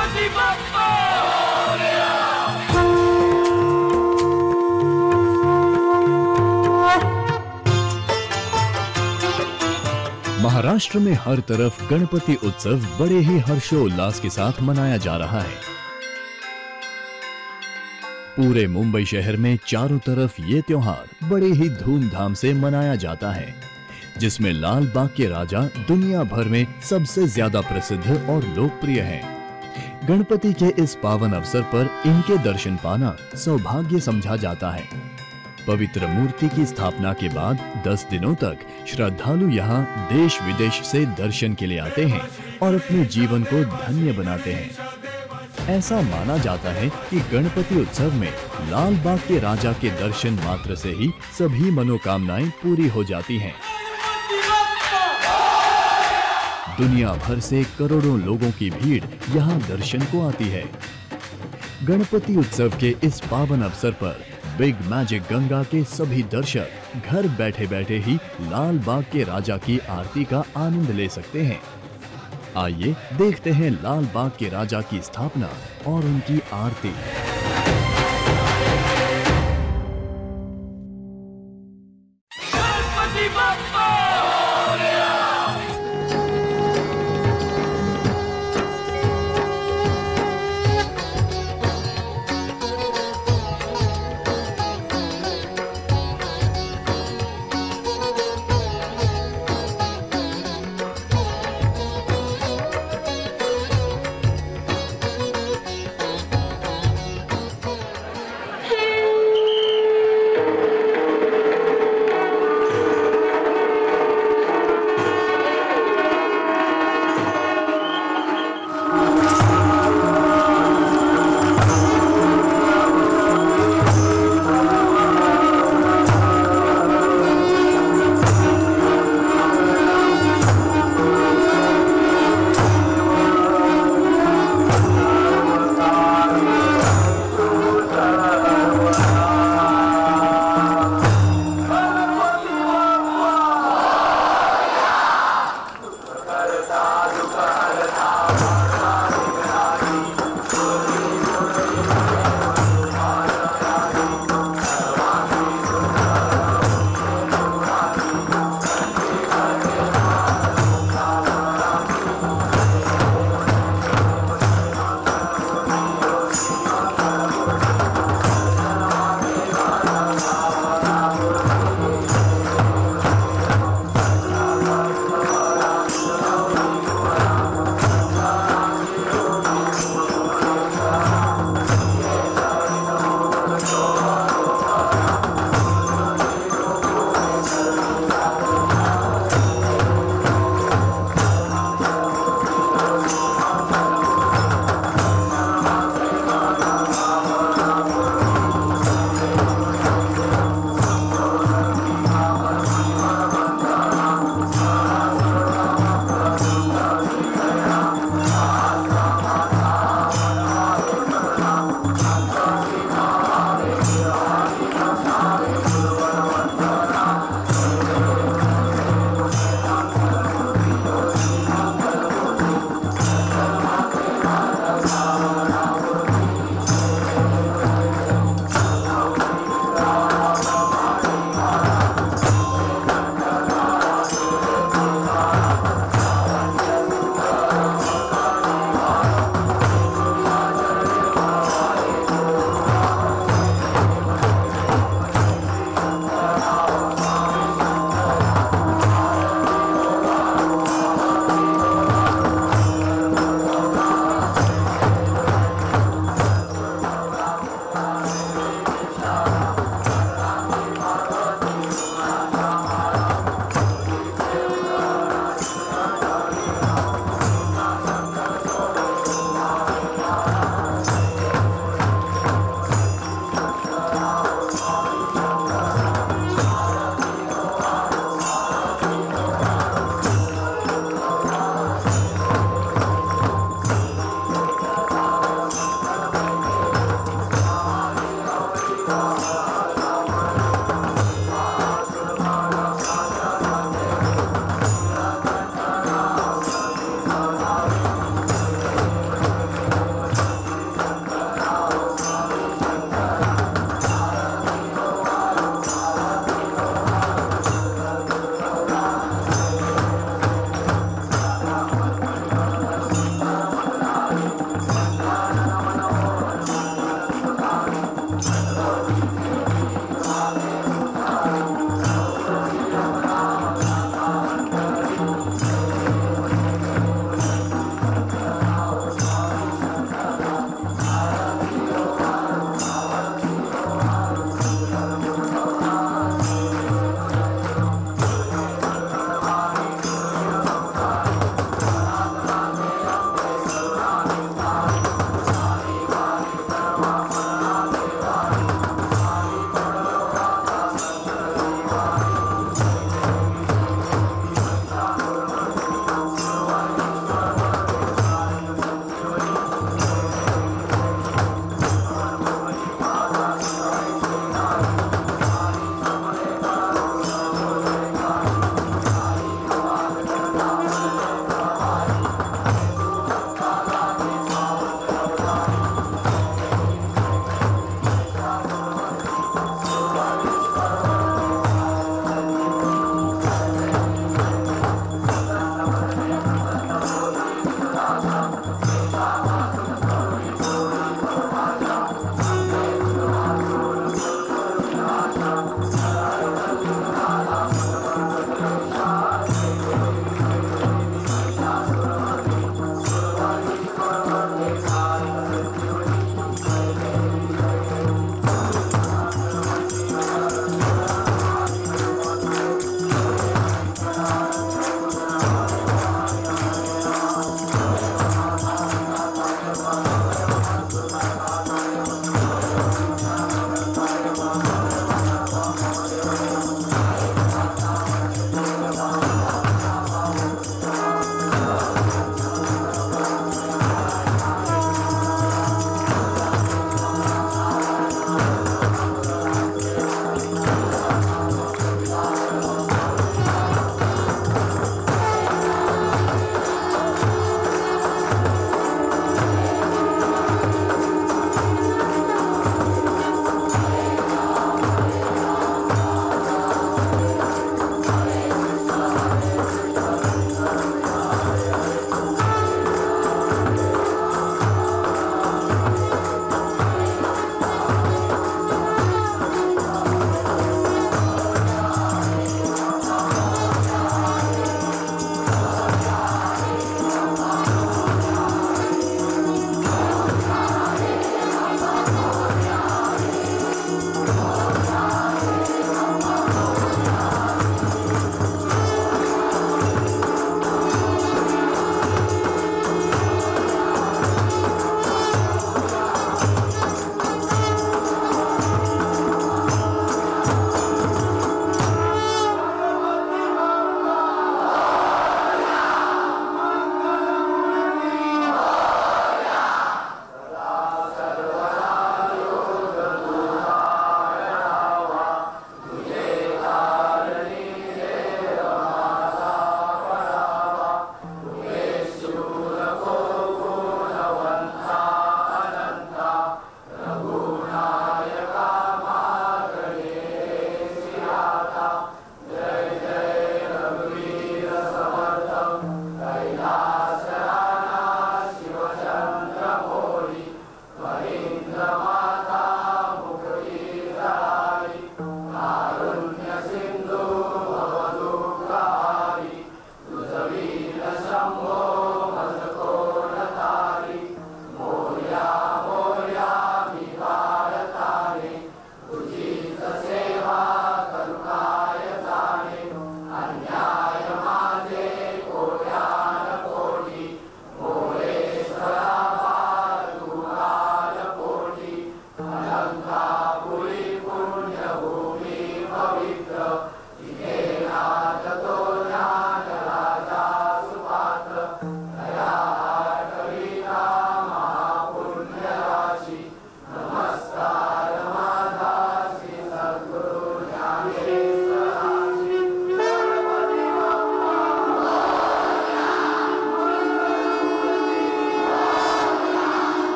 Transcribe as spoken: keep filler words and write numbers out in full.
महाराष्ट्र में हर तरफ गणपति उत्सव बड़े ही हर्षोल्लास के साथ मनाया जा रहा है। पूरे मुंबई शहर में चारों तरफ ये त्योहार बड़े ही धूमधाम से मनाया जाता है, जिसमें लाल बाग के राजा दुनिया भर में सबसे ज्यादा प्रसिद्ध और लोकप्रिय हैं। गणपति के इस पावन अवसर पर इनके दर्शन पाना सौभाग्य समझा जाता है। पवित्र मूर्ति की स्थापना के बाद दस दिनों तक श्रद्धालु यहाँ देश विदेश से दर्शन के लिए आते हैं और अपने जीवन को धन्य बनाते हैं। ऐसा माना जाता है कि गणपति उत्सव में लाल बाग के राजा के दर्शन मात्र से ही सभी मनोकामनाएं पूरी हो जाती हैं। दुनिया भर से करोड़ों लोगों की भीड़ यहाँ दर्शन को आती है। गणपति उत्सव के इस पावन अवसर पर बिग मैजिक गंगा के सभी दर्शक घर बैठे बैठे ही लाल बाग के राजा की आरती का आनंद ले सकते हैं। आइए देखते हैं लाल बाग के राजा की स्थापना और उनकी आरती।